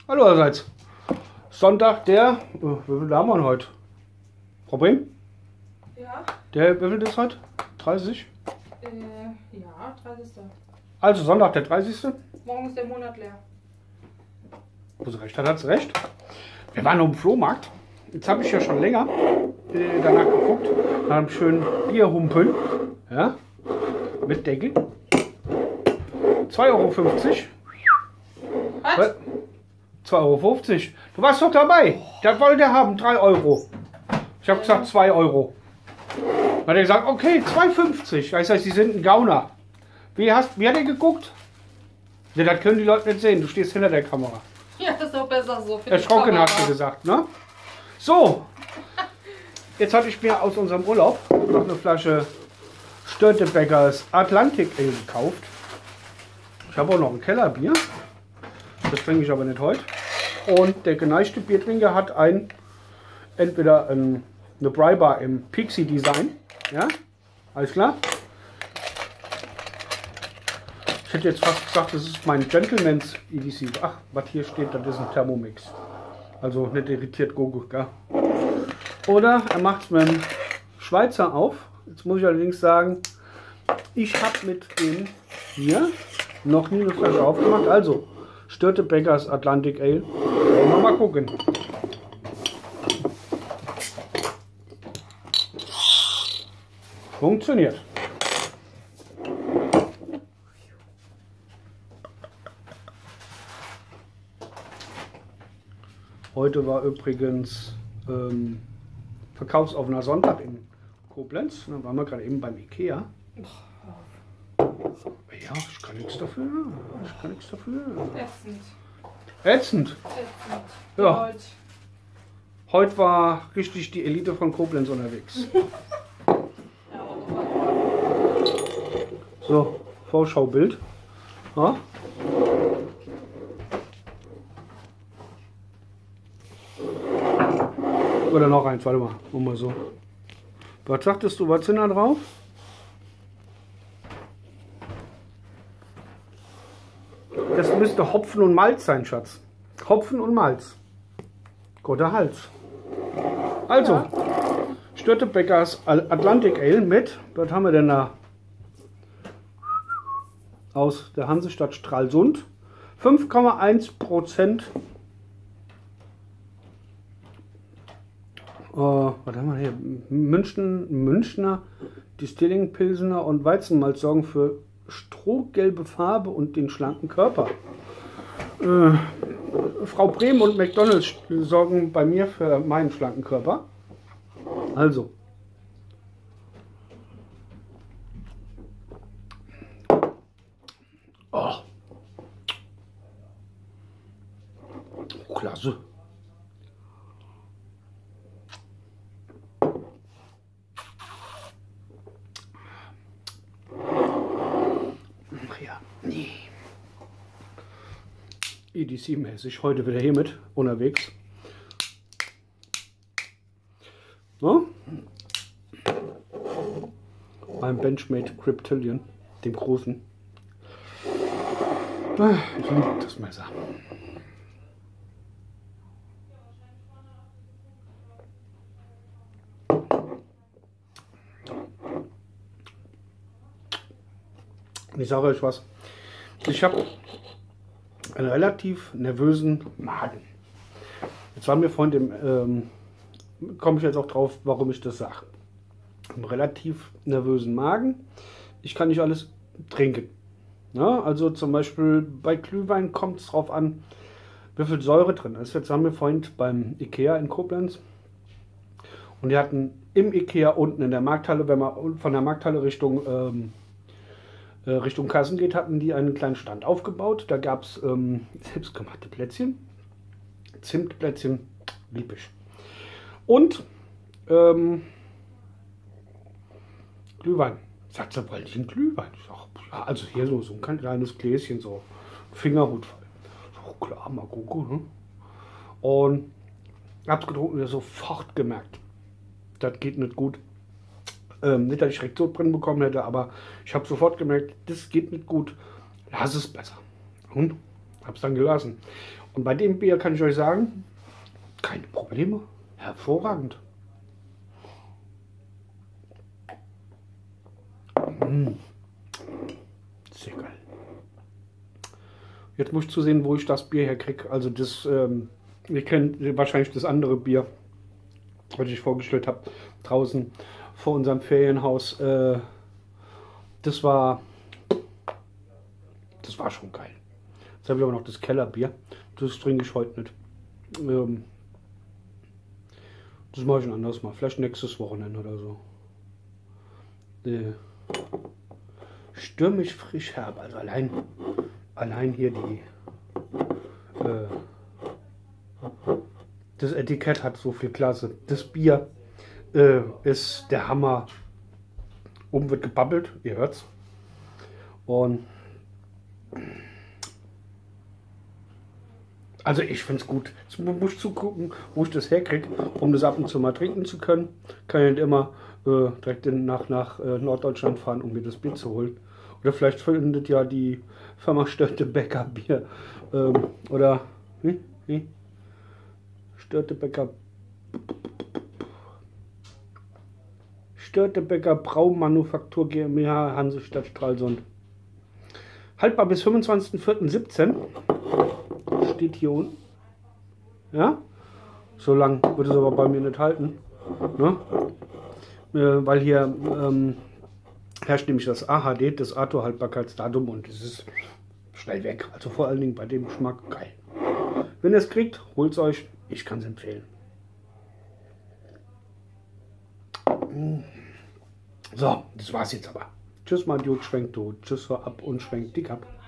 Hallo allerseits. Sonntag, der, wie viel haben wir denn heute? Frau Brehm? Ja. Der, wie viel ist heute? 30? Ja, 30. Also Sonntag, der 30. Morgen ist der Monat leer. Wo sie recht hat, hat sie recht. Wir waren auf dem Flohmarkt. Jetzt habe ich ja schon länger danach geguckt, nach einem schönen Bierhumpeln. Ja, mit Deckel. 2,50 Euro. Was? 2,50 Euro. Du warst doch dabei. Der wollte er haben, 3 Euro. Ich habe gesagt 2 Euro. Dann hat er gesagt, okay, 2,50. Das heißt, Sie sind ein Gauner. Wie hat er geguckt? Ja, das können die Leute nicht sehen. Du stehst hinter der Kamera. Ja, das ist doch besser so. Erschrocken hast du gesagt, ne? So. Jetzt hatte ich mir aus unserem Urlaub noch eine Flasche Störtebeckers Atlantic Ale gekauft. Ich habe auch noch ein Kellerbier. Das trinke ich aber nicht heute. Und der geneigte Biertrinker hat entweder eine Brybar im Pixie Design. Ja, alles klar. Ich hätte jetzt fast gesagt, das ist mein Gentleman's EDC. Ach, was hier steht, das ist ein Thermomix. Also nicht irritiert Gogo, gell? Oder er macht es mit dem Schweizer auf. Jetzt muss ich allerdings sagen, ich habe mit dem hier noch nie eine Flasche aufgemacht. Also, Störtebeckers Atlantic Ale. Wollen wir mal gucken. Funktioniert. Heute war übrigens verkaufsoffener Sonntag in Koblenz. Da waren wir gerade eben beim Ikea. Ja, ich kann nichts dafür. Ich kann nichts dafür. Ätzend. Ätzend. Ätzend. Ja. Heute war richtig die Elite von Koblenz unterwegs. So, Vorschaubild. Ja. Oder noch eins, warte mal, mal so. Was sagtest du, was sind da drauf? Das müsste Hopfen und Malz sein, Schatz. Hopfen und Malz. Guter Hals. Also, ja. Störtebeckers Atlantic Ale mit, was haben wir denn da? Aus der Hansestadt Stralsund. 5,1%. Was haben wir hier? Münchner Distilling Pilsener und Weizenmalz sorgen für strohgelbe Farbe und den schlanken Körper. Frau Brehm und McDonald's sorgen bei mir für meinen schlanken Körper. Also. Oh. Klasse. EDC-mäßig heute wieder hier mit unterwegs. No? Beim Benchmade Cryptillion, dem großen. Ich liebe das Messer. Ich sage euch was. Ich habe einen relativ nervösen Magen. Jetzt war mir Freundin, komme ich jetzt auch drauf, warum ich das sage. Einen relativ nervösen Magen. Ich kann nicht alles trinken. Ja, also zum Beispiel bei Glühwein kommt es drauf an, wie viel Säure drin ist. Jetzt haben wir vorhin beim Ikea in Koblenz und die hatten im Ikea unten in der Markthalle, wenn man von der Markthalle Richtung Kassen geht, hatten die einen kleinen Stand aufgebaut. Da gab es selbstgemachte Plätzchen, Zimtplätzchen, lieb ich. Und Glühwein. Sagt sie, wollte ich einen Glühwein? Ich sag, ja, also hier so ein kleines Gläschen, so Fingerhut voll. Oh, klar, mal gucken. Ne? Und hab's getrunken und sofort gemerkt, das geht nicht gut. Nicht, dass ich direkt Sodbrennen bekommen hätte, aber ich habe sofort gemerkt, das geht nicht gut. Lass es besser. Und Hab's dann gelassen. Und bei dem Bier kann ich euch sagen, keine Probleme. Hervorragend. Sehr geil. Jetzt muss ich zusehen, wo ich das Bier herkriege. Also das, ihr kennt wahrscheinlich das andere Bier, was ich vorgestellt habe, draußen vor unserem Ferienhaus. Das war schon geil. Jetzt habe ich aber noch das Kellerbier. Das trinke ich heute nicht. Das mache ich ein anderes Mal. Vielleicht nächstes Wochenende oder so. Stürmisch frisch herb. Also allein hier die. Das Etikett hat so viel Klasse. Das Bier ist der Hammer. Oben wird gebabbelt, ihr hört's. Und also ich finde es gut. Jetzt muss ich zugucken, wo ich das herkriege, um das ab und zu mal trinken zu können. Kann ich nicht immer direkt nach Norddeutschland fahren, um mir das Bier zu holen. Oder vielleicht findet ja die Firma Störtebecker Bier. Oder Störtebecker Braumanufaktur GmbH, Hansestadt Stralsund. Haltbar bis 25.04.17. Steht hier unten. Ja? So lang wird es aber bei mir nicht halten. Ne? Weil hier herrscht nämlich das AHD, das ATO-Haltbarkeitsdatum, und es ist schnell weg. Also vor allen Dingen bei dem Geschmack geil. Wenn ihr es kriegt, holt es euch. Ich kann es empfehlen. So, das war's jetzt aber. Tschüss, mein Dude, schwenkt du. Tschüss, hör ab und schwenkt dick ab.